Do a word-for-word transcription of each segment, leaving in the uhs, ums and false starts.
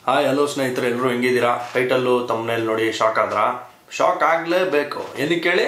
Hi hello ಸ್ನೇಹಿತರೆ, ಎಲ್ಲರೂ ಹೆಂಗಿದ್ದೀರಾ? Title ತಮ್ಮನೇಲಿ ನೋಡಿ ಶಾಕ್ ಆದ್ರ? ಶಾಕ್ ಆಗಲೇಬೇಕು. ಏನಕ್ಕೆ ಹೇಳಿ?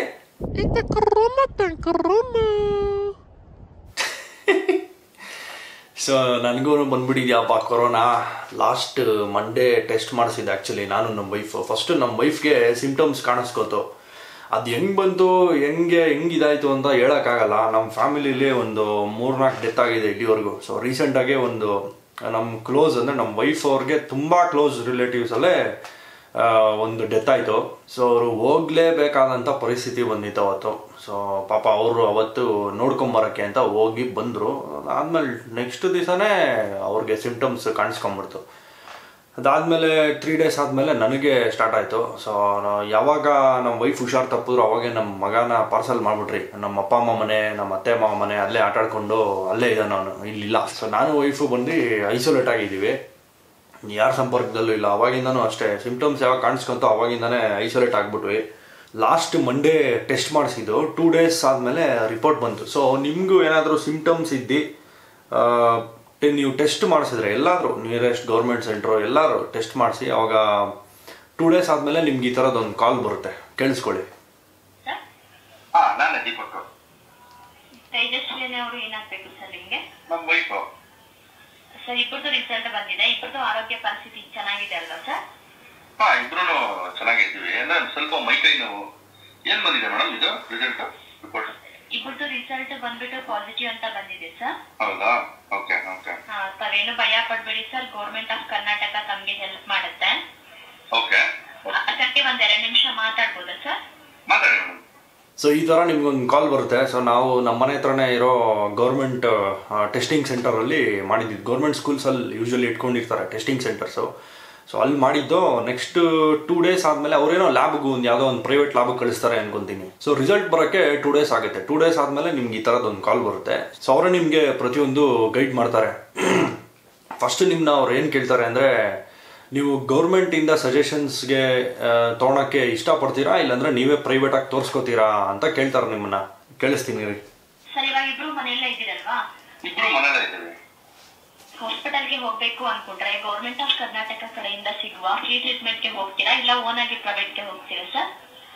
ಸೊ ನನಗೂ ಬಂದ್ಬಿಟ್ಟಿದ್ಯಪ್ಪ ಕೊರೋನಾ. ಲಾಸ್ಟ್ ಮಂಡೇ ಟೆಸ್ಟ್ ಮಾಡಿಸಿದ್ದೆ ಆ್ಯಕ್ಚುಲಿ ನಾನು ನಮ್ಮ ವೈಫು. ಫಸ್ಟು ನಮ್ಮ ವೈಫ್ಗೆ ಸಿಂಪ್ಟಮ್ಸ್ ಕಾಣಿಸ್ಕೋತು. ಅದು ಹೆಂಗೆ ಬಂತು, ಹೆಂಗೆ ಹೆಂಗಿದಾಯಿತು ಅಂತ ಹೇಳೋಕ್ಕಾಗಲ್ಲ. ನಮ್ಮ ಫ್ಯಾಮಿಲಿಲಿ ಒಂದು ಮೂರ್ನಾಲ್ಕು ಡೆತ್ ಆಗಿದೆ ಇಲ್ಲಿವರೆಗೂ. ಸೊ ರೀಸೆಂಟಾಗೆ ಒಂದು ನಮ್ಮ ಕ್ಲೋಸ್ ಅಂದರೆ ನಮ್ಮ ವೈಫ್ ಅವ್ರಿಗೆ ತುಂಬ ಕ್ಲೋಸ್ ರಿಲೇಟಿವ್ಸಲ್ಲೇ ಒಂದು ಡೆತ್ ಆಯಿತು. ಸೊ ಅವರು ಹೋಗಲೇಬೇಕಾದಂಥ ಪರಿಸ್ಥಿತಿ ಬಂದಿತ್ತು ಅವತ್ತು. ಸೊ ಪಾಪ ಅವರು ಅವತ್ತು ನೋಡ್ಕೊಂಬರೋಕ್ಕೆ ಅಂತ ಹೋಗಿ ಬಂದರು. ಆದಮೇಲೆ ನೆಕ್ಸ್ಟ್ ದಿವಸನೇ ಅವ್ರಿಗೆ ಸಿಂಪ್ಟಮ್ಸ್ ಕಾಣಿಸ್ಕೊಂಬಿಡ್ತು. ಅದಾದಮೇಲೆ ತ್ರೀ ಡೇಸ್ ಆದಮೇಲೆ ನನಗೆ ಸ್ಟಾರ್ಟ್ ಆಯಿತು. ಸೊ ಯಾವಾಗ ನಮ್ಮ ವೈಫ್ ಹುಷಾರು ತಪ್ಪಿದ್ರು ಅವಾಗೆ ನಮ್ಮ ಮಗನ ಪಾರ್ಸಲ್ ಮಾಡಿಬಿಟ್ರಿ. ನಮ್ಮ ಅಪ್ಪ ಅಮ್ಮ ಮನೆ, ನಮ್ಮ ಅತ್ತೆ ಮಾವ ಮನೆ ಅಲ್ಲೇ ಆಟಾಡ್ಕೊಂಡು ಅಲ್ಲೇ ಇದ್ದಾನೆ ಅವನು, ಇಲ್ಲಿಲ್ಲ. ಸೊ ನಾನು ವೈಫು ಬಂದು ಐಸೋಲೇಟ್ ಆಗಿದ್ದೀವಿ, ಯಾರ ಸಂಪರ್ಕದಲ್ಲೂ ಇಲ್ಲ. ಅವಾಗಿಂದನೂ ಅಷ್ಟೇ ಸಿಂಪ್ಟಮ್ಸ್ ಯಾವಾಗ ಕಾಣಿಸ್ಕೊಂತೋ ಅವಾಗಿಂದನೇ ಐಸೋಲೇಟ್ ಆಗಿಬಿಟ್ವಿ. ಲಾಸ್ಟ್ ಮಂಡೇ ಟೆಸ್ಟ್ ಮಾಡಿಸಿದ್ದು, ಟೂ ಡೇಸ್ ಆದಮೇಲೆ ರಿಪೋರ್ಟ್ ಬಂತು. ಸೊ ನಿಮಗೂ ಏನಾದರೂ ಸಿಂಪ್ಟಮ್ಸ್ ಇದ್ದು ನೀವು ಟೆಸ್ಟ್ ಮಾಡಿಸಿದ್ರೆ ಎಲ್ಲಾದರೂ ನಿಯರೆಸ್ಟ್ ಗೌರ್ಮೆಂಟ್ ಸೆಂಟ್ರು ಎಲ್ಲರೂ ಟೆಸ್ಟ್ ಮಾಡಿಸಿ, ಅವಾಗ ಟೂ ಡೇಸ್ ಆದಮೇಲೆ ನಿಮ್ಗೆ ಈ ಥರದೊಂದು ಕಾಲ್ ಬರುತ್ತೆ, ಕೇಳಿಸ್ಕೊಳ್ಳಿ. ಸರ್ ಇಬ್ಬರದು ರಿಸಲ್ಟ್ ಬಂದಿದೆ. ಇಬ್ಬರದು ಆರೋಗ್ಯ ಪರಿಸ್ಥಿತಿ ಚೆನ್ನಾಗಿದೆ ಅಲ್ವಾ ಸರ್? ಹಾ, ಇಬ್ರು ಚೆನ್ನಾಗಿದ್ದೀವಿ. ಸ್ವಲ್ಪ ಮೈಕೈ ನೋವು. ಏನ್ ಬಂದಿದೆ ಮೇಡಮ್ ಇದು ರಿಸಲ್ಟ್ ರಿಪೋರ್ಟ್? ಇಬ್ಬರದು ರಿಸಲ್ಟ್ ಬಂದ್ಬಿಟ್ಟು ಪಾಸಿಟಿವ್ ಅಂತ ಬಂದಿದೆ ಸರ್. ಹೌದಾ? Okay okay. ಹಾ, ತಾವೇನು ಭಯ ಪಡ್ಬೇಡಿ ಸರ್. ಗೌರ್ಮೆಂಟ್ ಆಫ್ ಕರ್ನಾಟಕ ತಮ್ಗೆ ಹೆಲ್ಪ್ ಮಾಡುತ್ತೆ. ಓಕೆ. ಅದಕ್ಕೆ ಒಂದ್ ಎರಡು ನಿಮಿಷ ಮಾತಾಡ್ಬೋದಾ ಸರ್? ಮಾತಾಡಿ ಮೇಡಮ್. ಸೊ ಈ ಥರ ನಿಮ್ಗೊಂದು ಕಾಲ್ ಬರುತ್ತೆ. ಸೊ ನಾವು ನಮ್ಮ ಮನೆ ಹತ್ರನೇ ಇರೋ ಗೌರ್ಮೆಂಟ್ ಟೆಸ್ಟಿಂಗ್ ಸೆಂಟರಲ್ಲಿ ಮಾಡಿದ್ದು. ಗೌರ್ಮೆಂಟ್ ಸ್ಕೂಲ್ಸಲ್ಲಿ ಯೂಶ್ವಲಿ ಇಟ್ಕೊಂಡಿರ್ತಾರೆ ಟೆಸ್ಟಿಂಗ್ ಸೆಂಟರ್ಸು. ಸೊ ಅಲ್ಲಿ ಮಾಡಿದ್ದು. ನೆಕ್ಸ್ಟ್ ಟೂ ಡೇಸ್ ಆದಮೇಲೆ ಅವರೇನೋ ಲ್ಯಾಬ್ಗೂ ಒಂದು ಯಾವುದೋ ಒಂದು ಪ್ರೈವೇಟ್ ಲ್ಯಾಬ್ಗೆ ಕಳಿಸ್ತಾರೆ ಅನ್ಕೊತೀನಿ. ಸೊ ರಿಸಲ್ಟ್ ಬರೋಕ್ಕೆ ಟೂ ಡೇಸ್ ಆಗುತ್ತೆ. ಟೂ ಡೇಸ್ ಆದಮೇಲೆ ನಿಮ್ಗೆ ಈ ಥರದ್ದೊಂದು ಕಾಲ್ ಬರುತ್ತೆ. ಸೊ ಅವರೇ ನಿಮಗೆ ಪ್ರತಿಯೊಂದು ಗೈಡ್ ಮಾಡ್ತಾರೆ. ಫಸ್ಟ್ ನಿಮ್ಮನ್ನ ಅವ್ರು ಏನು ಕೇಳ್ತಾರೆ ಅಂದರೆ, ನೀವು ಗೌರ್ಮೆಂಟಿಂದ ಸಜೆಷನ್ಸ್ಗೆ ತೊಗೊಳಕ್ಕೆ ಇಷ್ಟಪಡ್ತೀರಾ, ಇಲ್ಲಾಂದ್ರೆ ನೀವೇ ಪ್ರೈವೇಟಾಗಿ ತೋರಿಸ್ಕೋತೀರಾ ಅಂತ ಕೇಳ್ತಾರೆ ನಿಮ್ಮನ್ನ. ಕೇಳಿಸ್ತೀನಿ ರೀ. ಸರ್ ಇವಾಗ ಇಬ್ರು ಮನೆಯಲ್ಲೇ ಇದ್ದೀರಲ್ವಾ? ಇಬ್ರು ಮನೆಯಲ್ಲೇ ಇದ್ದೀವಿ. ಹಾಸ್ಪಿಟಲ್ಗೆ ಹೋಗ್ಬೇಕು ಅನ್ಕೊಂಡ್ರೆ ಗೌರ್ಮೆಂಟ್ ಆಫ್ ಕರ್ನಾಟಕ ಕಡೆಯಿಂದ ಸಿಗುವ ಫ್ರೀ ಟ್ರೀಟ್ಮೆಂಟ್ಗೆ ಹೋಗ್ತೀರಾ, ಇಲ್ಲ ಓನ್ ಆಗಿ ಪ್ರೈವೇಟ್ಗೆ ಹೋಗ್ತೀರಾ ಸರ್?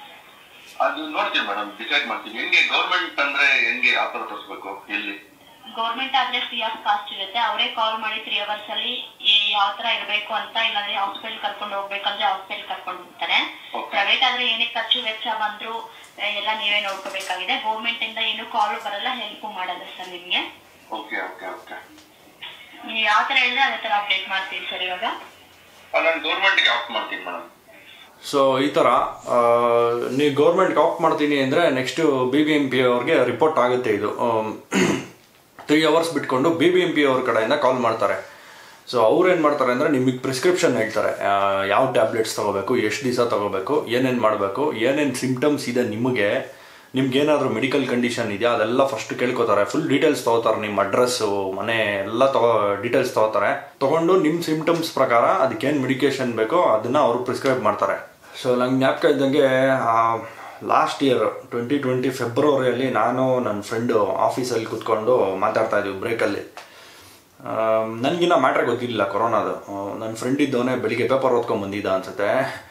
ಅದು ನೋಡ್ತೀವಿ ಮೇಡಮ್, ಡಿಸೈಡ್ ಮಾಡ್ತೀವಿ. ಹೆಂಗೆ ಗೌರ್ಮೆಂಟ್ ಅಂದ್ರೆ ಹೆಂಗೆ ಯಾವ ತರ ತೋರಿಸ್ಬೇಕು, ಎಲ್ಲಿ? ಗೌರ್ಮೆಂಟ್ ಆದ್ರೆ ಫ್ರೀ ಆಫ್ ಕಾಸ್ಟ್ ಇರುತ್ತೆ. ಅವರೇ ಕಾಲ್ ಮಾಡಿ ತ್ರೀ ಅವರ್ಸ್ ಅಲ್ಲಿ ಯಾವ ತರ ಇರಬೇಕು ಅಂತ, ಇಲ್ಲಾಂದ್ರೆ ಹಾಸ್ಪಿಟಲ್ ಕರ್ಕೊಂಡು ಹೋಗ್ಬೇಕಂದ್ರೆ ಹಾಸ್ಪಿಟಲ್ ಕರ್ಕೊಂಡು ಹೋಗ್ತಾರೆ. ಪ್ರೈವೇಟ್ ಆದ್ರೆ ಏನೇ ಖರ್ಚು ವೆಚ್ಚ ಬಂದ್ರು ಎಲ್ಲ ನೀವೇ ನೋಡ್ಕೋಬೇಕಾಗಿದೆ. ಗೌರ್ಮೆಂಟ್ ಇಂದ ಏನು ಕಾಲ್ ಬರಲ್ಲ, ಹೆಲ್ಪ್ ಮಾಡಲ್ಲ ಸರ್ ನಿಮ್ಗೆ. Okay okay okay. ನೀವು ಯಾವ ತರ ಹೇಳಿದ್ರೆ ಅದೇ ತರ ಅಪ್ಡೇಟ್ ಮಾಡ್ತೀವಿ ಸರ್. ಇವಾಗ ನಾನು ಗೌರ್ಮೆಂಟ್ಗೆ ಆಪ್ಟ್ ಮಾಡ್ತೀನಿ ಮೇಡಮ್. ಸೊ ಈ ಥರ ನೀವು ಗೌರ್ಮೆಂಟ್ಗೆ ಆಪ್ಟ್ ಮಾಡ್ತೀನಿ ಅಂದರೆ next B B M P ಅವ್ರಿಗೆ ರಿಪೋರ್ಟ್ ಆಗುತ್ತೆ. ಇದು ತ್ರೀ ಅವರ್ಸ್ ಬಿಟ್ಕೊಂಡು ಬಿ ಬಿ ಎಂ ಪಿ ಅವ್ರ ಕಡೆಯಿಂದ ಕಾಲ್ ಮಾಡ್ತಾರೆ. ಸೊ ಅವ್ರು ಏನು ಮಾಡ್ತಾರೆ ಅಂದರೆ ನಿಮಗೆ ಪ್ರಿಸ್ಕ್ರಿಪ್ಷನ್ ಹೇಳ್ತಾರೆ, ಯಾವ ಟ್ಯಾಬ್ಲೆಟ್ಸ್ ತೊಗೋಬೇಕು, ಎಷ್ಟು ದಿವಸ ತೊಗೋಬೇಕು, ಏನೇನು ಮಾಡಬೇಕು, ಏನೇನು ಸಿಂಪ್ಟಮ್ಸ್ ಇದೆ ನಿಮಗೆ, ನಿಮ್ಗೇನಾದರೂ ಮೆಡಿಕಲ್ ಕಂಡೀಷನ್ ಇದೆಯಾ ಅದೆಲ್ಲ ಫಸ್ಟ್ ಕೇಳ್ಕೊತಾರೆ. ಫುಲ್ ಡೀಟೇಲ್ಸ್ ತೊಗೋತಾರೆ, ನಿಮ್ಮ ಅಡ್ರೆಸ್ಸು, ಮನೆ ಎಲ್ಲ ತಗೋ ಡೀಟೇಲ್ಸ್ ತೊಗೋತಾರೆ. ತೊಗೊಂಡು ನಿಮ್ಮ ಸಿಂಪ್ಟಮ್ಸ್ ಪ್ರಕಾರ ಅದಕ್ಕೇನು ಮೆಡಿಕೇಷನ್ ಬೇಕೋ ಅದನ್ನು ಅವರು ಪ್ರಿಸ್ಕ್ರೈಬ್ ಮಾಡ್ತಾರೆ. ಸೊ ನಂಗೆ ಜ್ಞಾಪಕ ಇದ್ದಂಗೆ ಲಾಸ್ಟ್ ಇಯರ್ ಟ್ವೆಂಟಿ ಟ್ವೆಂಟಿ ಫೆಬ್ರವರಿಯಲ್ಲಿ ನಾನು ನನ್ನ ಫ್ರೆಂಡು ಆಫೀಸಲ್ಲಿ ಕೂತ್ಕೊಂಡು ಮಾತಾಡ್ತಾ ಇದ್ದೀವಿ ಬ್ರೇಕಲ್ಲಿ. ನನಗಿನ್ನ ಮ್ಯಾಟ್ರ್ ಗೊತ್ತಿಲ್ಲ ಕೊರೋನಾದು. ನನ್ನ ಫ್ರೆಂಡ್ ಇದ್ದವನೇ ಬೆಳಿಗ್ಗೆ ಪೇಪರ್ ಓದ್ಕೊಂಡು ಬಂದಿದ್ದ ಅನ್ಸುತ್ತೆ.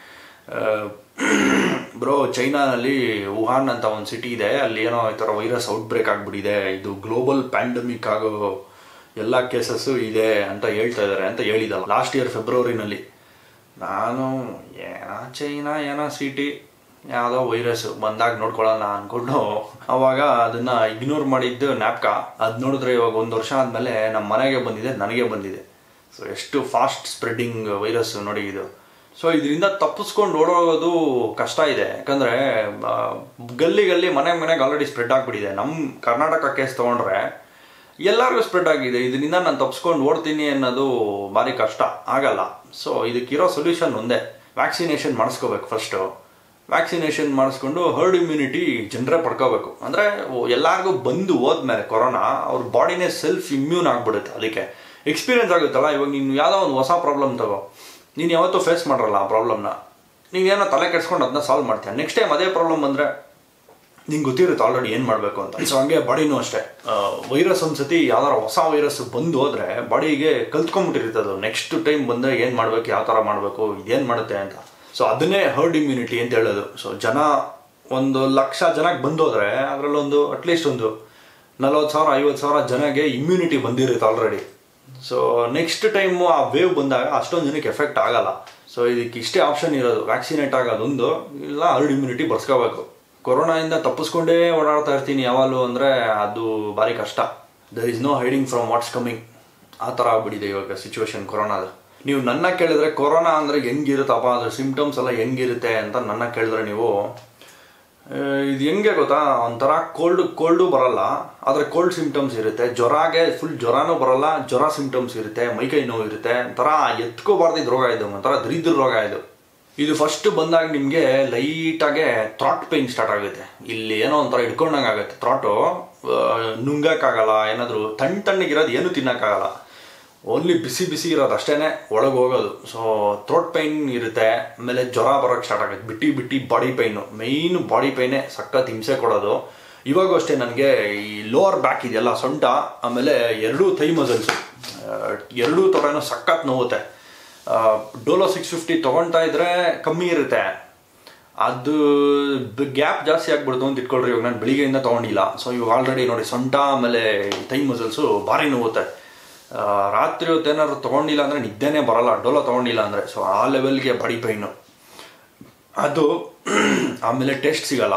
ಬ್ರೋ, ಚೈನಾನಲ್ಲಿ ವುಹಾನ್ ಅಂತ ಒಂದು ಸಿಟಿ ಇದೆ, ಅಲ್ಲಿ ಏನೋ ಈ ಥರ ವೈರಸ್ ಔಟ್ ಬ್ರೇಕ್ ಆಗಿಬಿಟ್ಟಿದೆ, ಇದು ಗ್ಲೋಬಲ್ ಪ್ಯಾಂಡಮಿಕ್ ಆಗೋ ಎಲ್ಲ ಕೇಸಸ್ಸು ಇದೆ ಅಂತ ಹೇಳ್ತಾ ಇದ್ದಾರೆ ಅಂತ ಹೇಳಿದಲ್ಲ ಲಾಸ್ಟ್ ಇಯರ್ ಫೆಬ್ರವರಿನಲ್ಲಿ. ನಾನು ಏನೋ ಚೈನಾ ಏನೋ ಸಿಟಿ ಯಾವುದೋ ವೈರಸ್ಸು ಬಂದಾಗ ನೋಡ್ಕೊಳ್ಳೋಣ ಅಂದ್ಕೊಂಡು ಅವಾಗ ಅದನ್ನು ಇಗ್ನೋರ್ ಮಾಡಿದ್ದು ಜ್ಞಾಪಕ. ಅದು ನೋಡಿದ್ರೆ ಇವಾಗ ಒಂದು ವರ್ಷ ಆದಮೇಲೆ ನಮ್ಮ ಮನೆಗೆ ಬಂದಿದೆ, ನನಗೆ ಬಂದಿದೆ. ಸೊ ಎಷ್ಟು ಫಾಸ್ಟ್ ಸ್ಪ್ರೆಡ್ಡಿಂಗ್ ವೈರಸ್ಸು ನೋಡಿ ಇದು. ಸೊ ಇದರಿಂದ ತಪ್ಪಿಸ್ಕೊಂಡು ಓಡೋಗೋದು ಕಷ್ಟ ಇದೆ. ಯಾಕಂದರೆ ಗಲ್ಲಿ ಗಲ್ಲಿ ಮನೆ ಮನೆಗೆ ಆಲ್ರೆಡಿ ಸ್ಪ್ರೆಡ್ ಆಗಿಬಿಟ್ಟಿದೆ. ನಮ್ಮ ಕರ್ನಾಟಕ ಕೇಸ್ ತೊಗೊಂಡ್ರೆ ಎಲ್ಲರಿಗೂ ಸ್ಪ್ರೆಡ್ ಆಗಿದೆ. ಇದರಿಂದ ನಾನು ತಪ್ಪಿಸ್ಕೊಂಡು ಓಡ್ತೀನಿ ಅನ್ನೋದು ಭಾರಿ ಕಷ್ಟ, ಆಗಲ್ಲ. ಸೊ ಇದಕ್ಕಿರೋ ಸೊಲ್ಯೂಷನ್ ಒಂದೇ, ವ್ಯಾಕ್ಸಿನೇಷನ್ ಮಾಡಿಸ್ಕೋಬೇಕು. ಫಸ್ಟು ವ್ಯಾಕ್ಸಿನೇಷನ್ ಮಾಡಿಸ್ಕೊಂಡು ಹರ್ಡ್ ಇಮ್ಯುನಿಟಿ ಜನರೇ ಪಡ್ಕೋಬೇಕು. ಅಂದರೆ ಎಲ್ಲರಿಗೂ ಬಂದು ಹೋದ್ಮೇಲೆ ಕೊರೋನಾ ಅವ್ರ ಬಾಡಿನೇ ಸೆಲ್ಫ್ ಇಮ್ಯೂನ್ ಆಗಿಬಿಡುತ್ತೆ. ಅದಕ್ಕೆ ಎಕ್ಸ್ಪೀರಿಯನ್ಸ್ ಆಗುತ್ತಲ್ಲ. ಇವಾಗ ನೀನು ಯಾವುದೋ ಒಂದು ಹೊಸ ಪ್ರಾಬ್ಲಮ್ ತಗೋ, ನೀನು ಯಾವತ್ತೂ ಫೇಸ್ ಮಾಡಿರಲ್ಲ ಆ ಪ್ರಾಬ್ಲಮ್ನ, ನೀನೇನೋ ತಲೆ ಕೆಡ್ಸ್ಕೊಂಡು ಅದನ್ನ ಸಾಲ್ವ್ ಮಾಡ್ತೀಯ. ನೆಕ್ಸ್ಟ್ ಟೈಮ್ ಅದೇ ಪ್ರಾಬ್ಲಮ್ ಬಂದರೆ ನಿಂಗೆ ಗೊತ್ತಿರುತ್ತೆ ಆಲ್ರೆಡಿ ಏನು ಮಾಡಬೇಕು ಅಂತ. ಸೊ ಹಂಗೆ ಬಾಡಿನೂ ಅಷ್ಟೇ, ವೈರಸ್ ಒಂದ್ಸತಿ ಯಾವ್ದಾರ ಹೊಸ ವೈರಸ್ ಬಂದು ಹೋದ್ರೆ ಬಾಡಿಗೆ ಕಲ್ತ್ಕೊಂಡ್ಬಿಟ್ಟಿರುತ್ತೆ ಅದು ನೆಕ್ಸ್ಟ್ ಟೈಮ್ ಬಂದರೆ ಏನು ಮಾಡಬೇಕು, ಯಾವ ಥರ ಮಾಡಬೇಕು, ಇದೇನು ಮಾಡುತ್ತೆ ಅಂತ. ಸೊ ಅದನ್ನೇ ಹರ್ಡ್ ಇಮ್ಯುನಿಟಿ ಅಂತ ಹೇಳೋದು. ಸೊ ಜನ ಒಂದು ಲಕ್ಷ ಜನಕ್ಕೆ ಬಂದೋದ್ರೆ ಅದರಲ್ಲೊಂದು ಅಟ್ಲೀಸ್ಟ್ ಒಂದು ನಲ್ವತ್ತು ಸಾವಿರ ಐವತ್ತು ಸಾವಿರ ಜನಗೆ ಇಮ್ಯುನಿಟಿ ಬಂದಿರುತ್ತೆ ಆಲ್ರೆಡಿ. ಸೊ ನೆಕ್ಸ್ಟ್ ಟೈಮು ಆ ವೇವ್ ಬಂದಾಗ ಅಷ್ಟೊಂದು ಜನಕ್ಕೆ ಎಫೆಕ್ಟ್ ಆಗಲ್ಲ. ಸೊ ಇದಕ್ಕೆ ಇಷ್ಟೇ ಆಪ್ಷನ್ ಇರೋದು, ವ್ಯಾಕ್ಸಿನೇಟ್ ಆಗೋದೊಂದು, ಇಲ್ಲ ಹರ್ಡ್ ಇಮ್ಯುನಿಟಿ ಬರ್ಸ್ಕೋಬೇಕು. ಕೊರೋನಾದಿಂದ ತಪ್ಪಿಸ್ಕೊಂಡೇ ಓಡಾಡ್ತಾ ಇರ್ತೀನಿ ಯಾವಾಗಲೂ ಅಂದರೆ ಅದು ಭಾರಿ ಕಷ್ಟ. There is no hiding from what's coming, ಆ ಥರ ಆಗ್ಬಿಟ್ಟಿದೆ ಇವಾಗ ಸಿಚುವೇಶನ್ ಕೊರೋನಾದ. ನೀವು ನನ್ನ ಕೇಳಿದ್ರೆ ಕೊರೋನಾ ಅಂದರೆ ಹೆಂಗಿರುತ್ತಪ್ಪ, ಅದ್ರ ಸಿಂಪ್ಟಮ್ಸ್ ಎಲ್ಲ ಹೆಂಗಿರುತ್ತೆ ಅಂತ ನನ್ನ ಕೇಳಿದ್ರೆ ನೀವು, ಇದು ಹೆಂಗೆ ಗೊತ್ತಾ, ಒಂಥರ ಕೋಲ್ಡ್ ಕೋಲ್ಡು ಬರಲ್ಲ, ಆದರೆ ಕೋಲ್ಡ್ ಸಿಂಪ್ಟಮ್ಸ್ ಇರುತ್ತೆ. ಜ್ವರಾಗೆ ಫುಲ್ ಜ್ವರನೂ ಬರಲ್ಲ, ಜ್ವರ ಸಿಂಪ್ಟಮ್ಸ್ ಇರುತ್ತೆ, ಮೈಕೈ ನೋವು ಇರುತ್ತೆ, ಒಂಥರ ಎತ್ಕೋಬಾರ್ದಿದ್ದು ರೋಗ ಇದು, ಒಂಥರ ದರಿದ್ರ ರೋಗ ಇದು. ಇದು ಫಸ್ಟ್ ಬಂದಾಗ ನಿಮಗೆ ಲೈಟಾಗೆ ಥ್ರಾಟ್ ಪೇಯ್ನ್ ಸ್ಟಾರ್ಟ್ ಆಗುತ್ತೆ. ಇಲ್ಲಿ ಏನೋ ಒಂಥರ ಹಿಡ್ಕೊಂಡಂಗೆ ಆಗುತ್ತೆ ಥ್ರಾಟು, ನುಂಗಕ್ಕಾಗಲ್ಲ, ಏನಾದರೂ ತಣ್ಣ ತಣ್ಣಗಿರೋದು ಏನೂ ತಿನ್ನೋಕ್ಕಾಗಲ್ಲ, ಓನ್ಲಿ ಬಿಸಿ ಬಿಸಿ ಇರೋದು ಅಷ್ಟೇ ಒಳಗೆ ಹೋಗೋದು. ಸೊ ಥ್ರೋಟ್ ಪೈನ್ ಇರುತ್ತೆ, ಆಮೇಲೆ ಜ್ವರ ಬರೋಕ್ಕೆ ಸ್ಟಾರ್ಟ್ ಆಗುತ್ತೆ, ಬಿಟ್ಟು ಬಿಟ್ಟು ಬಾಡಿ ಪೈನು, ಮೇಯ್ನು ಬಾಡಿ ಪೈನೇ ಸಖತ್ ಹಿಂಸೆ ಕೊಡೋದು. ಇವಾಗೂ ಅಷ್ಟೇ ನನಗೆ ಈ ಲೋವರ್ ಬ್ಯಾಕ್ ಇದೆಯಲ್ಲ ಸೊಂಟ, ಆಮೇಲೆ ಎರಡೂ ಥೈ ಮಸಲ್ಸು, ಎರಡೂ ತೊಡೆನೂ ಸಖತ್ ನೋವುತ್ತೆ. ಡೋಲೋ ಸಿಕ್ಸ್ ಫಿಫ್ಟಿ ತೊಗೊಳ್ತಾ ಇದ್ರೆ ಕಮ್ಮಿ ಇರುತ್ತೆ, ಅದು ಗ್ಯಾಪ್ ಜಾಸ್ತಿ ಆಗ್ಬಿಡ್ತು ಅಂತ ಇಟ್ಕೊಳ್ರಿ. ಇವಾಗ ನಾನು ಬೆಳಿಗ್ಗೆಯಿಂದ ತೊಗೊಂಡಿಲ್ಲ, ಸೊ ಇವಾಗ ಆಲ್ರೆಡಿ ನೋಡಿ ಸೊಂಟ ಆಮೇಲೆ ಥೈ ಮಸಲ್ಸು ಭಾರಿ ನೋವುತ್ತೆ. ರಾತ್ರಿ ಹೊತ್ತು ಏನಾದ್ರು ತೊಗೊಂಡಿಲ್ಲ ಅಂದರೆ ನಿದ್ದೆನೇ ಬರಲ್ಲ, ಡೋಲೋ ತೊಗೊಂಡಿಲ್ಲ ಅಂದರೆ. ಸೊ ಆ ಲೆವೆಲ್ಗೆ ಬಾಡಿ ಪೈನು ಅದು. ಆಮೇಲೆ ಟೇಸ್ಟ್ ಸಿಗಲ್ಲ,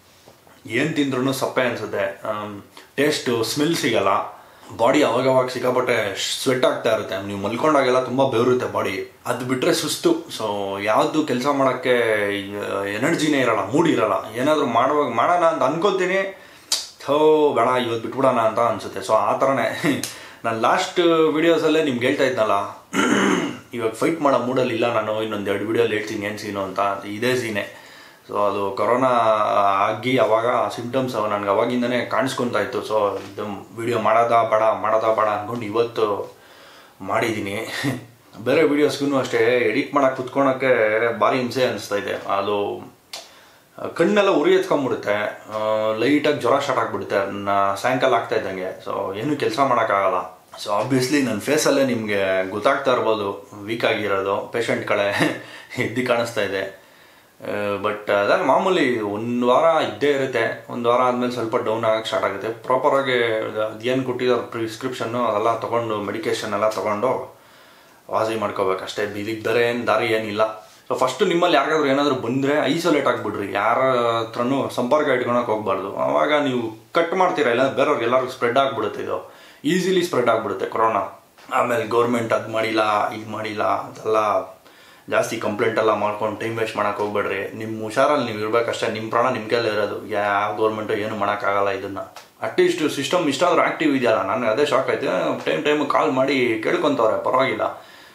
ಏನು ತಿಂದ್ರೂ ಸಪ್ಪೆ ಅನಿಸುತ್ತೆ, ಟೇಸ್ಟು ಸ್ಮೆಲ್ ಸಿಗಲ್ಲ, ಬಾಡಿ ಅವಾಗವಾಗ ಸಿಕ್ಕಾಪಟ್ಟೆ ಸ್ವೆಟ್ ಆಗ್ತಾ ಇರುತ್ತೆ, ನೀವು ಮಲ್ಕೊಂಡಾಗೆಲ್ಲ ತುಂಬ ಬೆವರುತ್ತೆ ಬಾಡಿ. ಅದು ಬಿಟ್ಟರೆ ಸುಸ್ತು. ಸೊ ಯಾವುದು ಕೆಲಸ ಮಾಡೋಕ್ಕೆ ಎನರ್ಜಿನೇ ಇರಲ್ಲ, ಮೂಡ್ ಇರಲ್ಲ. ಏನಾದರೂ ಮಾಡುವಾಗ ಮಾಡೋಣ ಅಂತ ಅನ್ಕೊತೀನಿ, ಥೋ ಬೇಡ ಇವತ್ತು ಬಿಟ್ಬಿಡೋಣ ಅಂತ ಅನಿಸುತ್ತೆ. ಸೊ ಆ ಥರನೇ ನಾನು ಲಾಸ್ಟ್ ವೀಡಿಯೋಸಲ್ಲೇ ನಿಮ್ಗೆ ಹೇಳ್ತಾ ಇದ್ನಲ್ಲ, ಇವಾಗ ಫೈಟ್ ಮಾಡೋ ಮೂಡಲ್ಲಿ ಇಲ್ಲ ನಾನು, ಇನ್ನೊಂದು ಎರಡು ವೀಡಿಯೋಲಿ ಹೇಳ್ತೀನಿ ಏನು ಸೀನು ಅಂತ. ಇದೇ ಸೀನೆ. ಸೊ ಅದು ಕೊರೋನಾ ಆಗಿ ಅವಾಗ ಸಿಂಪ್ಟಮ್ಸ್ ನನಗೆ ಅವಾಗಿಂದನೇ ಕಾಣಿಸ್ಕೊತಾ ಇತ್ತು. ಸೊ ಇದು ವಿಡಿಯೋ ಮಾಡೋದಾ ಬೇಡ ಮಾಡೋದಾ ಬೇಡ ಅಂದ್ಕೊಂಡು ಇವತ್ತು ಮಾಡಿದ್ದೀನಿ. ಬೇರೆ ವೀಡಿಯೋಸ್ಗೂ ಅಷ್ಟೇ ಎಡಿಟ್ ಮಾಡೋಕ್ಕೆ ಕುತ್ಕೊಳಕ್ಕೆ ಭಾರಿ ಹಿಂಸೆ ಅನಿಸ್ತಾ ಇದೆ. ಅದು ಕಣ್ಣೆಲ್ಲ ಉರಿ ಎತ್ಕೊಂಡ್ಬಿಡುತ್ತೆ, ಲೈಟಾಗಿ ಜ್ವರ ಸ್ಟಾರ್ಟ್ ಆಗಿಬಿಡುತ್ತೆ ನನ್ನ ಸಾಯಂಕಾಲ ಆಗ್ತಾ ಇದ್ದಂಗೆ. ಸೊ ಏನೂ ಕೆಲಸ ಮಾಡೋಕ್ಕಾಗಲ್ಲ. ಸೊ ಆಬ್ವಿಯಸ್ಲಿ ನನ್ನ ಫೇಸಲ್ಲೇ ನಿಮಗೆ ಗೊತ್ತಾಗ್ತಾ ಇರ್ಬೋದು ವೀಕ್ ಆಗಿರೋದು, ಪೇಷಂಟ್ ಕಡೆ ಎದ್ದು ಕಾಣಿಸ್ತಾ ಇದೆ. ಬಟ್ ಅದಾಗ ಮಾಮೂಲಿ ಒಂದು ವಾರ ಇದ್ದೇ ಇರುತ್ತೆ, ಒಂದು ವಾರ ಆದಮೇಲೆ ಸ್ವಲ್ಪ ಡೌನ್ ಆಗೋಕ್ಕೆ ಸ್ಟಾರ್ಟ್ ಆಗುತ್ತೆ. ಪ್ರಾಪರಾಗಿ ಅದೇನು ಕೊಟ್ಟಿದ್ದಾರೆ ಪ್ರಿಸ್ಕ್ರಿಪ್ಷನ್ನು ಅದೆಲ್ಲ ತೊಗೊಂಡು ಮೆಡಿಕೇಷನ್ ಎಲ್ಲ ತೊಗೊಂಡು ವಾಸಿ ಮಾಡ್ಕೋಬೇಕು ಅಷ್ಟೇ. ಇದಕ್ಕೆ ಬೇರೆ ಏನು ದಾರಿ ಏನಿಲ್ಲ. ಸೊ ಫಸ್ಟು ನಿಮ್ಮಲ್ಲಿ ಯಾರಿಗಾದ್ರೂ ಏನಾದರೂ ಬಂದರೆ ಐಸೋಲೇಟ್ ಆಗಿಬಿಡ್ರಿ, ಯಾರ ಹತ್ರನೂ ಸಂಪರ್ಕ ಇಟ್ಕೊಳಕ್ಕೆ ಹೋಗ್ಬಾರ್ದು. ಆವಾಗ ನೀವು ಕಟ್ ಮಾಡ್ತೀರಾ, ಇಲ್ಲ ಬೇರೆಯವ್ರಿಗೆ ಎಲ್ಲರಿಗೂ ಸ್ಪ್ರೆಡ್ ಆಗಿಬಿಡುತ್ತೆ, ಇದು ಈಸಿಲಿ ಸ್ಪ್ರೆಡ್ ಆಗಿಬಿಡುತ್ತೆ ಕೊರೋನಾ. ಆಮೇಲೆ ಗೌರ್ಮೆಂಟ್ ಅದು ಮಾಡಿಲ್ಲ ಇದು ಮಾಡಿಲ್ಲ ಅದೆಲ್ಲ ಜಾಸ್ತಿ ಕಂಪ್ಲೇಂಟ್ ಎಲ್ಲ ಮಾಡ್ಕೊಂಡು ಟೈಮ್ ವೇಸ್ಟ್ ಮಾಡೋಕೆ ಹೋಗ್ಬೇಡ್ರಿ. ನಿಮ್ಮ ಹುಷಾರಲ್ಲಿ ನೀವು ಇರಬೇಕಷ್ಟೇ, ನಿಮ್ಮ ಪ್ರಾಣ ನಿಮ್ಮ ಕೈಲೇ ಇರೋದು. ಯಾವ ಗೌರ್ಮೆಂಟು ಏನು ಮಾಡೋಕ್ಕಾಗಲ್ಲ ಇದನ್ನು. ಅಟ್ಲೀಸ್ಟ್ ಸಿಸ್ಟಮ್ ಇಷ್ಟಾದರೂ ಆ್ಯಕ್ಟಿವ್ ಇದೆಯಲ್ಲ, ನನಗೆ ಅದೇ ಶಾಕ್ ಆಯ್ತು. ಟೈಮ್ ಟೈಮ್ ಕಾಲ್ ಮಾಡಿ ಕೇಳ್ಕೊತವ್ರೆ, ಪರವಾಗಿಲ್ಲ.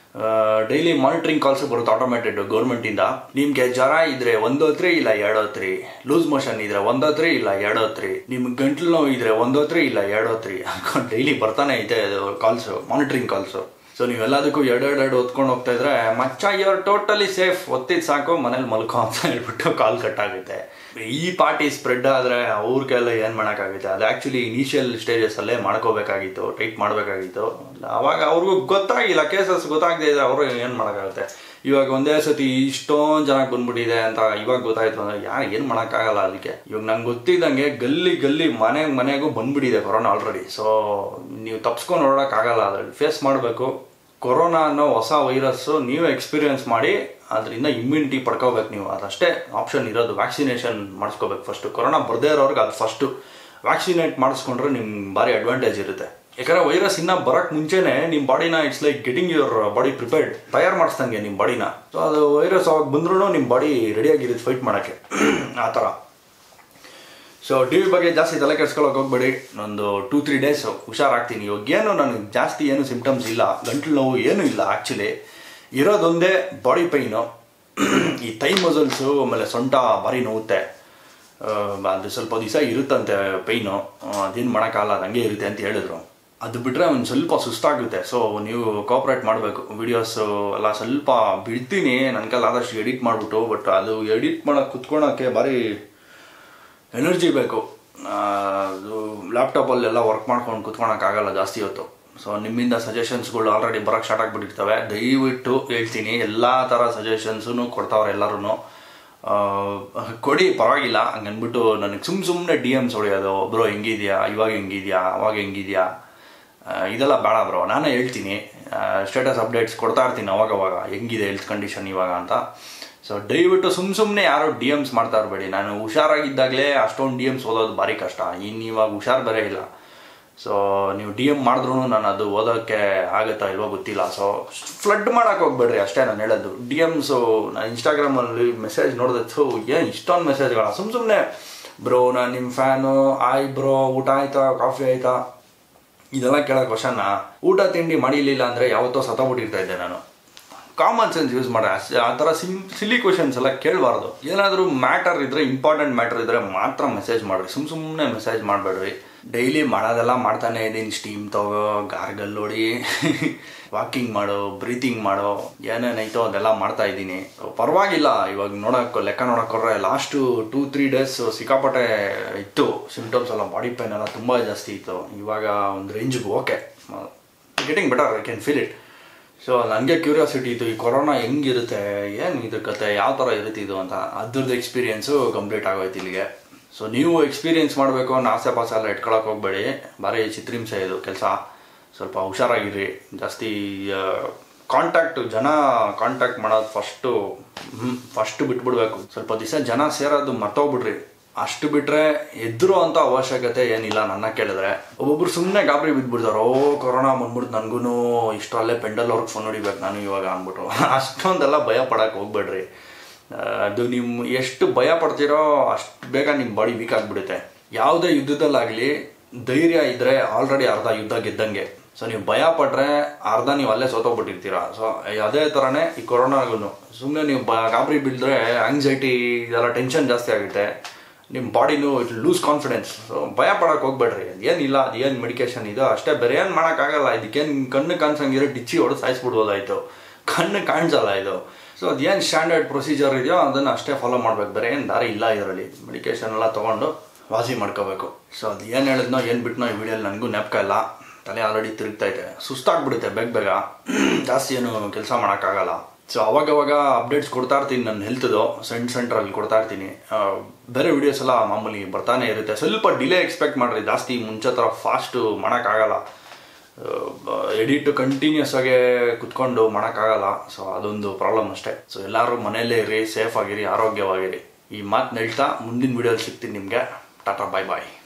ಡೈಲಿ ಮಾನಿಟ್ರಿಂಗ್ ಕಾಲ್ಸ್ ಬರುತ್ತೆ ಆಟೋಮೇಟೆಡ್ ಗೌರ್ಮೆಂಟಿಂದ. ನಿಮಗೆ ಜ್ವರ ಇದ್ರೆ ಒಂದೋತ್ರಿ ಇಲ್ಲ ಎರಡೋತ್ರಿ, ಲೂಸ್ ಮೋಷನ್ ಇದ್ರೆ ಒಂದೋತ್ರಿ ಇಲ್ಲ ಎರಡೋತ್ರಿ, ನಿಮ್ಗೆ ಗಂಟ್ಲು ನೋವು ಇದ್ರೆ ಒಂದೋತ್ರಿ ಇಲ್ಲ ಎರಡೋತ್ರಿ ಅನ್ಕೊಂಡು ಡೈಲಿ ಬರ್ತಾನೆ ಐತೆ ಅದು ಕಾಲ್ಸು, ಮಾನಿಟ್ರಿಂಗ್ ಕಾಲ್ಸು. ಸೊ ನೀವೆಲ್ಲದಕ್ಕೂ ಎರಡೆರಡು ಹೊತ್ಕೊಂಡು ಹೋಗ್ತಾ ಇದ್ರೆ ಮಚ್ಚ ಯುವರ್ ಟೋಟಲಿ ಸೇಫ್, ಒತ್ತಿದ್ದು ಸಾಕು ಮನೇಲಿ ಮಲ್ಕೋ ಅಂತ ಹೇಳ್ಬಿಟ್ಟು ಕಾಲ್ ಕಟ್ ಆಗುತ್ತೆ. ಈ ಪಾರ್ಟಿ ಸ್ಪ್ರೆಡ್ ಆದರೆ ಅವ್ರ ಕೈಲ್ಲ ಏನು ಮಾಡೋಕ್ಕಾಗುತ್ತೆ. ಅದು ಆ್ಯಕ್ಚುಲಿ ಇನಿಷಿಯಲ್ ಸ್ಟೇಜಸಲ್ಲೇ ಮಾಡ್ಕೋಬೇಕಾಗಿತ್ತು, ಟೈಟ್ ಮಾಡಬೇಕಾಗಿತ್ತು. ಅವಾಗ ಅವ್ರಿಗೂ ಗೊತ್ತಾಗಿಲ್ಲ, ಕೇಸಸ್ ಗೊತ್ತಾಗದೇ ಇದ್ರೆ ಅವರು ಏನು ಮಾಡೋಕ್ಕಾಗುತ್ತೆ. ಇವಾಗ ಒಂದೇ ಸತಿ ಇಷ್ಟೊಂದು ಜನಕ್ಕೆ ಬಂದ್ಬಿಟ್ಟಿದೆ ಅಂತ ಇವಾಗ ಗೊತ್ತಾಯ್ತು ಅಂದರೆ ಯಾರು ಏನು ಮಾಡೋಕ್ಕಾಗಲ್ಲ. ಅದಕ್ಕೆ ಇವಾಗ ನಂಗೆ ಗೊತ್ತಿದ್ದಂಗೆ ಗಲ್ಲಿ ಗಲ್ಲಿ ಮನೆ ಮನೆಗೂ ಬಂದ್ಬಿಟ್ಟಿದೆ ಕೊರೋನಾ ಆಲ್ರೆಡಿ. ಸೊ ನೀವು ತಪ್ಸ್ಕೊಂಡು ಓಡೋಕ್ಕಾಗಲ್ಲ, ಅದರಲ್ಲಿ ಫೇಸ್ ಮಾಡಬೇಕು. ಕೊರೋನಾ ಅನ್ನೋ ಹೊಸ ವೈರಸ್ಸು ನೀವು ಎಕ್ಸ್ಪೀರಿಯನ್ಸ್ ಮಾಡಿ ಅದರಿಂದ ಇಮ್ಯುನಿಟಿ ಪಡ್ಕೋಬೇಕು ನೀವು. ಅದಷ್ಟೇ ಆಪ್ಷನ್ ಇರೋದು. ವ್ಯಾಕ್ಸಿನೇಷನ್ ಮಾಡಿಸ್ಕೋಬೇಕು ಫಸ್ಟು. ಕೊರೋನಾ ಬರದೇ ಇರೋರ್ಗೆ ಅದು ಫಸ್ಟು ವ್ಯಾಕ್ಸಿನೇಟ್ ಮಾಡಿಸ್ಕೊಂಡ್ರೆ ನಿಮ್ಗೆ ಭಾರಿ ಅಡ್ವಾಂಟೇಜ್ ಇರುತ್ತೆ. ಯಾಕಂದರೆ ವೈರಸ್ ಇನ್ನೂ ಬರೋಕ್ಕೆ ಮುಂಚೆನೇ ನಿಮ್ಮ ಬಾಡಿನ it's like getting your body prepared, ತಯಾರು ಮಾಡಿಸ್ದಂಗೆ ನಿಮ್ಮ ಬಾಡಿನ. ಸೊ ಅದು ವೈರಸ್ ಅವಾಗ ಬಂದ್ರೂ ನಿಮ್ಮ ಬಾಡಿ ರೆಡಿಯಾಗಿರುತ್ತೆ ಫೈಟ್ ಮಾಡೋಕ್ಕೆ, ಆ ಥರ. ಸೊ ಟಿ ವಿ ಬಗ್ಗೆ ಜಾಸ್ತಿ ತಲೆ ಕೆಡ್ಸ್ಕೊಳ್ಳೋಕೆ ಹೋಗ್ಬೇಡಿ. ಒಂದು ಟೂ ತ್ರೀ ಡೇಸ್ ಹುಷಾರಾಗ್ತೀನಿ. ಇವಾಗ ಏನು ನನಗೆ ಜಾಸ್ತಿ ಏನು ಸಿಂಪ್ಟಮ್ಸ್ ಇಲ್ಲ, ಗಂಟ್ಲು ನೋವು ಏನೂ ಇಲ್ಲ. ಆ್ಯಕ್ಚುಲಿ ಇರೋದೊಂದೇ ಬಾಡಿ ಪೈನು, ಈ ಥೈ ಮಸಲ್ಸು, ಆಮೇಲೆ ಸೊಂಟ ಭಾರಿ ನೋವುತ್ತೆ. ಅದು ಸ್ವಲ್ಪ ದಿವಸ ಇರುತ್ತಂತೆ ಪೈನು, ಅದೇನು ಮಾಡೋಕ್ಕಾಗಲ್ಲ, ಅದು ಹಂಗೆ ಇರುತ್ತೆ ಅಂತ ಹೇಳಿದ್ರು. ಅದು ಬಿಟ್ಟರೆ ಒಂದು ಸ್ವಲ್ಪ ಸುಸ್ತಾಗುತ್ತೆ. ಸೊ ನೀವು ಕೋಆಪ್ರೇಟ್ ಮಾಡಬೇಕು. ವೀಡಿಯೋಸು ಎಲ್ಲ ಸ್ವಲ್ಪ ಬಿಡ್ತೀನಿ ನನ್ನ ಕೈಲಿ ಆದಷ್ಟು ಎಡಿಟ್ ಮಾಡಿಬಿಟ್ಟು. ಬಟ್ ಅದು ಎಡಿಟ್ ಮಾಡೋಕ್ಕೆ ಕುತ್ಕೊಳೋಕ್ಕೆ ಭಾರಿ ಎನರ್ಜಿ ಬೇಕು. ಅದು ಲ್ಯಾಪ್ಟಾಪಲ್ಲೆಲ್ಲ ವರ್ಕ್ ಮಾಡ್ಕೊಂಡು ಕುತ್ಕೊಳಕ್ಕಾಗಲ್ಲ ಜಾಸ್ತಿ ಹೊತ್ತು. ಸೊ ನಿಮ್ಮಿಂದ ಸಜೆಷನ್ಸ್ಗಳು ಆಲ್ರೆಡಿ ಬರೋಕ್ಕೆ ಸ್ಟಾರ್ಟ್ ಆಗಿಬಿಟ್ಟಿರ್ತವೆ. ದಯವಿಟ್ಟು ಹೇಳ್ತೀನಿ, ಎಲ್ಲ ಥರ ಸಜೆಷನ್ಸೂ ಕೊಡ್ತಾವ್ರೆ ಎಲ್ಲರೂ. ಕೊಡಿ, ಪರವಾಗಿಲ್ಲ. ಹಂಗನ್ಬಿಟ್ಟು ನನಗೆ ಸುಮ್ಮ ಸುಮ್ಮನೆ ಡಿ ಎಮ್ಸ್ ಹೊಡೆಯೋದು, ಬ್ರೋ ಹೆಂಗಿದ್ಯಾ, ಇವಾಗ ಹೆಂಗಿದ್ಯಾ, ಅವಾಗ ಹೆಂಗಿದ್ಯಾ, ಇದೆಲ್ಲ ಬೇಡ ಬ್ರೋ. ನಾನೇ ಹೇಳ್ತೀನಿ, ಸ್ಟೇಟಸ್ ಅಪ್ಡೇಟ್ಸ್ ಕೊಡ್ತಾ ಇರ್ತೀನಿ ಅವಾಗವಾಗ, ಹೆಂಗಿದೆ ಹೆಲ್ತ್ ಕಂಡೀಷನ್ ಇವಾಗ ಅಂತ. ಸೊ ದಯವಿಟ್ಟು ಸುಮ್ಮ ಸುಮ್ಮನೆ ಯಾರೋ ಡಿ ಎಮ್ಸ್ ಮಾಡ್ತಾ ಇರಬೇಡಿ. ನಾನು ಹುಷಾರಾಗಿದ್ದಾಗಲೇ ಅಷ್ಟೊಂದು ಡಿ ಎಮ್ಸ್ ಓದೋದು ಭಾರಿ ಕಷ್ಟ. ಇನ್ನು ಇವಾಗ ಹುಷಾರು ಬೇರೆ ಇಲ್ಲ. ಸೊ ನೀವು ಡಿ ಎಮ್ ಮಾಡಿದ್ರೂ ನಾನು ಅದು ಓದೋಕ್ಕೆ ಆಗುತ್ತಾ ಇಲ್ವೋ ಗೊತ್ತಿಲ್ಲ. ಸೊ ಫ್ಲಡ್ ಮಾಡೋಕೆ ಹೋಗ್ಬೇಡ್ರಿ ಅಷ್ಟೇ ನಾನು ಹೇಳೋದು. ಡಿ ಎಮ್ಸು ನಾನು ಇನ್ಸ್ಟಾಗ್ರಾಮಲ್ಲಿ ಮೆಸೇಜ್ ನೋಡಿದ್ದು, ಏನು ಇಷ್ಟೊಂದು ಮೆಸೇಜ್ಗಳ, ಸುಮ್ಮ ಸುಮ್ಮನೆ ಬ್ರೋ ನಾನು ನಿಮ್ಮ ಫ್ಯಾನು, ಆಯ್ ಬ್ರೋ ಊಟ ಆಯ್ತಾ, ಕಾಫಿ ಆಯ್ತಾ, ಇದೆಲ್ಲ ಕೇಳೋ ಕ್ವಶನ್ನ. ಊಟ ತಿಂಡಿ ಮಾಡಿರಲಿಲ್ಲ ಅಂದರೆ ಯಾವತ್ತೋ ಸತ್ತೋಗ್ಬಿಟ್ಟಿರ್ತಾ ಇದ್ದೆ ನಾನು. ಕಾಮನ್ ಸೆನ್ಸ್ ಯೂಸ್ ಮಾಡಿ. ಆ ಥರ ಸಿಮ್ ಸಿಲ್ಲಿ ಕ್ವಶನ್ಸ್ ಎಲ್ಲ ಕೇಳಬಾರ್ದು. ಏನಾದರೂ ಮ್ಯಾಟರ್ ಇದ್ದರೆ, ಇಂಪಾರ್ಟೆಂಟ್ ಮ್ಯಾಟರ್ ಇದ್ದರೆ ಮಾತ್ರ ಮೆಸೇಜ್ ಮಾಡಿರಿ. ಸುಮ್ಮ ಸುಮ್ಮನೆ ಮೆಸೇಜ್ ಮಾಡಬೇಡ್ರಿ. ಡೈಲಿ ಮಾಡೋದೆಲ್ಲ ಮಾಡ್ತಾನೆ ಇದ್ದೀನಿ. ಸ್ಟೀಮ್ ತಗೋ, ಗಾರ್ಗಲ್ ಹೊಡಿ, ವಾಕಿಂಗ್ ಮಾಡೋ, ಬ್ರೀತಿಂಗ್ ಮಾಡೋ, ಏನೇನೈತೋ ಅದೆಲ್ಲ ಮಾಡ್ತಾ ಇದ್ದೀನಿ. ಪರವಾಗಿಲ್ಲ. ಇವಾಗ ನೋಡೋಕೆ ಲೆಕ್ಕ ನೋಡೋಕ್ಕೋದ್ರೆ ಲಾಸ್ಟು ಟೂ ತ್ರೀ ಡೇಸ್ ಸಿಕ್ಕಾಪಟ್ಟೆ ಇತ್ತು ಸಿಮ್ಟಮ್ಸ್ ಎಲ್ಲ. ಬಾಡಿ ಪೇನ್ ಎಲ್ಲ ತುಂಬ ಜಾಸ್ತಿ ಇತ್ತು. ಇವಾಗ ಒಂದು ರೇಂಜಿಗೆ okay, getting better, I can feel it. So ನನಗೆ ಕ್ಯೂರಿಯಾಸಿಟಿ ಇತ್ತು, ಈ ಕೊರೋನಾ ಹೆಂಗಿರುತ್ತೆ, ಏನು ಇದ್ರ ಕತೆ, ಯಾವ ಥರ ಇರುತ್ತೆ ಇದು ಅಂತ. ಅದ್ರದ್ದು ಎಕ್ಸ್ಪೀರಿಯೆನ್ಸು ಕಂಪ್ಲೀಟ್ ಆಗೋಯ್ತು ಇಲ್ಲಿಗೆ. ಸೊ ನೀವು ಎಕ್ಸ್ಪೀರಿಯೆನ್ಸ್ ಮಾಡಬೇಕು ಅನ್ನೋ ಆಸೆ ಪಾಸೆ ಎಲ್ಲ ಇಟ್ಕೊಳಕ್ಕೆ ಹೋಗ್ಬೇಡಿ. ಭಾರಿ ಚಿತ್ರಿಂಸೆ ಇದು ಕೆಲಸ. ಸ್ವಲ್ಪ ಹುಷಾರಾಗಿರಿ. ಜಾಸ್ತಿ ಕಾಂಟ್ಯಾಕ್ಟ್, ಜನ ಕಾಂಟ್ಯಾಕ್ಟ್ ಮಾಡೋದು ಫಸ್ಟು ಫಸ್ಟು ಬಿಟ್ಬಿಡ್ಬೇಕು. ಸ್ವಲ್ಪ ದಿವಸ ಜನ ಸೇರೋದು ಮರ್ತೋಗ್ಬಿಡ್ರಿ. ಅಷ್ಟು ಬಿಟ್ಟರೆ ಎದುರು ಅಂತ ಅವಶ್ಯಕತೆ ಏನಿಲ್ಲ. ನನ್ನ ಕೇಳಿದ್ರೆ ಒಬ್ಬೊಬ್ರು ಸುಮ್ಮನೆ ಗಾಬರಿ ಬಿದ್ದುಬಿಡ್ತಾರೆ. ಓ ಕೊರೋನಾ ಬಂದ್ಬಿಡ್ತು, ನನಗೂ ಇಷ್ಟರಲ್ಲೇ ಪೆಂಡಲ್ ಅವ್ರಿಗೆ ಫೋನ್ ಹೊಡಿಬೇಕು ನಾನು ಇವಾಗ ಅಂದ್ಬಿಟ್ಟು. ಅಷ್ಟೊಂದೆಲ್ಲ ಭಯ ಪಡೋಕೆ ಹೋಗ್ಬೇಡ್ರಿ. ಅದು ನಿಮ್ಮ ಎಷ್ಟು ಭಯ ಪಡ್ತೀರೋ ಅಷ್ಟು ಬೇಗ ನಿಮ್ಮ ಬಾಡಿ ವೀಕ್ ಆಗಿಬಿಡುತ್ತೆ. ಯಾವುದೇ ಯುದ್ಧದಲ್ಲಾಗಲಿ ಧೈರ್ಯ ಇದ್ದರೆ ಆಲ್ರೆಡಿ ಅರ್ಧ ಯುದ್ಧ ಗೆದ್ದಂಗೆ. ಸೊ ನೀವು ಭಯ ಪಟ್ಟರೆ ಅರ್ಧ ನೀವು ಅಲ್ಲೇ ಸೋತೋಗ್ಬಿಟ್ಟಿರ್ತೀರ. ಸೊ ಅದೇ ಥರನೇ ಈ ಕೊರೋನಾಗೂ ಸುಮ್ಮನೆ ನೀವು ಬ ಗಾಬರಿ ಬಿದ್ದರೆ ಆಂಗ್ಸೈಟಿ ಇದೆಲ್ಲ ಟೆನ್ಷನ್ ಜಾಸ್ತಿ ಆಗುತ್ತೆ. ನಿಮ್ಮ ಬಾಡಿನೂ ಇಟ್ ಲೂಸ್ ಕಾನ್ಫಿಡೆನ್ಸ್. ಸೊ ಭಯ ಪಡೋಕೆ ಹೋಗ್ಬೇಡ್ರಿ. ಏನಿಲ್ಲ, ಅದು ಏನು ಮೆಡಿಕೇಶನ್ ಇದೋ ಅಷ್ಟೇ, ಬೇರೆ ಏನು ಮಾಡೋಕ್ಕಾಗಲ್ಲ. ಇದಕ್ಕೇನು ಕಣ್ಣು ಕಾಣಿಸಂಗಿರೋ ಡಿಚ್ಚಿ ಹೊಡೆದು ಸಾಯಿಸ್ಬಿಡ್ಬೋದಾಯಿತು. ಕಣ್ಣು ಕಾಣಿಸಲ್ಲ ಇದು. ಸೊ ಅದೇನು ಸ್ಟ್ಯಾಂಡರ್ಡ್ ಪ್ರೊಸೀಜರ್ ಇದೆಯೋ ಅದನ್ನು ಅಷ್ಟೇ ಫಾಲೋ ಮಾಡಬೇಕು. ಬೇರೆ ಏನು ದಾರಿ ಇಲ್ಲ ಇದರಲ್ಲಿ. ಮೆಡಿಕೇಶನ್ ಎಲ್ಲ ತೊಗೊಂಡು ವಾಸಿ ಮಾಡ್ಕೋಬೇಕು. ಸೊ ಅದು ಏನು ಹೇಳಿದ್ನೋ ಏನು ಬಿಟ್ಟನೋ ಈ ವಿಡಿಯೋಲಿ ನನಗೂ ನೆನಪು ಇಲ್ಲ. ತಲೆ ಆಲ್ರೆಡಿ ತಿರುಗ್ತೈತೆ, ಸುಸ್ತಾಗ್ಬಿಡುತ್ತೆ ಬೇಗ ಬೇಗ. ಜಾಸ್ತಿ ಏನು ಕೆಲಸ ಮಾಡೋಕ್ಕಾಗಲ್ಲ. ಸೊ ಅವಾಗವಾಗ ಅಪ್ಡೇಟ್ಸ್ ಕೊಡ್ತಾ ಇರ್ತೀನಿ. ನನ್ನ ಹೆಲ್ತ್ದು ಸೆಂಟ್ ಸೆಂಟ್ರಲ್ಲಿ ಕೊಡ್ತಾ ಇರ್ತೀನಿ. ಬೇರೆ ವೀಡಿಯೋಸ್ ಎಲ್ಲ ಮಾಮೂಲಿ ಬರ್ತಾನೆ ಇರುತ್ತೆ. ಸ್ವಲ್ಪ ಡಿಲೇ ಎಕ್ಸ್ಪೆಕ್ಟ್ ಮಾಡಿರಿ. ಜಾಸ್ತಿ ಮುಂಚೆ ಥರ ಫಾಸ್ಟು ಮಾಡೋಕ್ಕಾಗಲ್ಲ. ಎಡಿಟ್ ಕಂಟಿನ್ಯೂಸ್ ಆಗಿ ಕುತ್ಕೊಂಡು ಮಾಡೋಕ್ಕಾಗಲ್ಲ. ಸೊ ಅದೊಂದು ಪ್ರಾಬ್ಲಮ್ ಅಷ್ಟೇ. ಸೊ ಎಲ್ಲರೂ ಮನೆಯಲ್ಲೇ ಇರಿ, ಸೇಫ್ ಆಗಿರಿ, ಆರೋಗ್ಯವಾಗಿರಿ. ಈ ಮಾತನ್ನ ಹೇಳ್ತಾ ಮುಂದಿನ ವೀಡಿಯೋಲಿ ಸಿಗ್ತೀನಿ ನಿಮಗೆ. ಟಾಟಾ, ಬಾಯ್ ಬಾಯ್.